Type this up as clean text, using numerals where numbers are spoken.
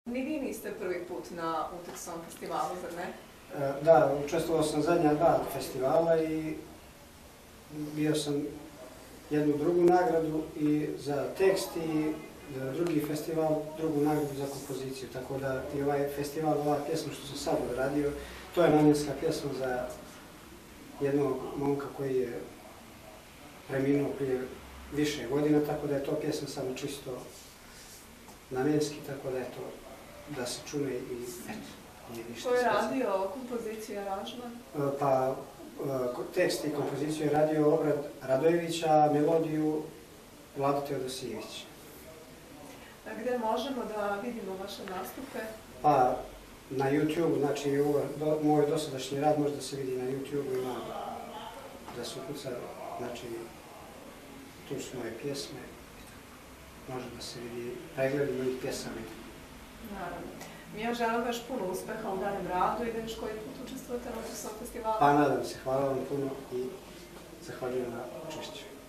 Ni vi niste prvi put na Utexom festivalu, zar ne? Da, učestvovao sam zadnja dva festivala i bio sam jednu drugu nagradu i za tekst i za drugi festival, drugu nagradu za kompoziciju. Tako da i ovaj festival, ova pjesma što sam sad odradio, to je namjenska pjesma za jednog momka koji je preminuo prije više godina, tako da je to pjesma samo čisto namjenski, tako da je to da se čune i eto, nije ništa. Ko je radio kompoziciju i aranžman? Pa, tekst i kompoziciju je radio Obrad Radojević, a melodiju Vlado Teodosijević. Gde možemo da vidimo vaše nastupe? Pa, na YouTube, znači moj dosadašnji rad može da se vidi na YouTube, ima da se ukuca, znači tu su moje pjesme, može da se vidi pregled mojih pjesama. Naravno. Mi vam želim još puno uspeha u daljem radu i da još koji put učestvujete na Utexom festivalu. Pa nadam se, hvala vam puno i zahvaljujem na učešću.